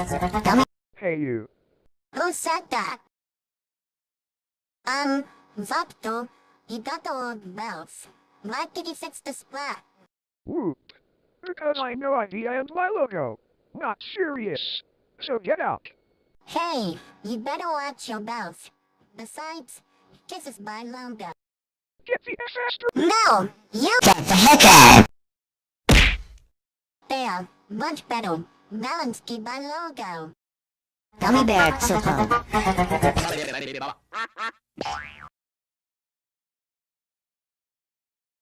Gummy. Hey you. Who said that? Zapto, you got the old bells. Why did you fix the splat? Whoop. Because I'm no idea and my logo. Not serious. So get out. Hey, you better watch your bells. Besides, this is my logo. Get the faster. No! You get the heck out! There, much better. Balansky my logo. Gummy bear, Csupo.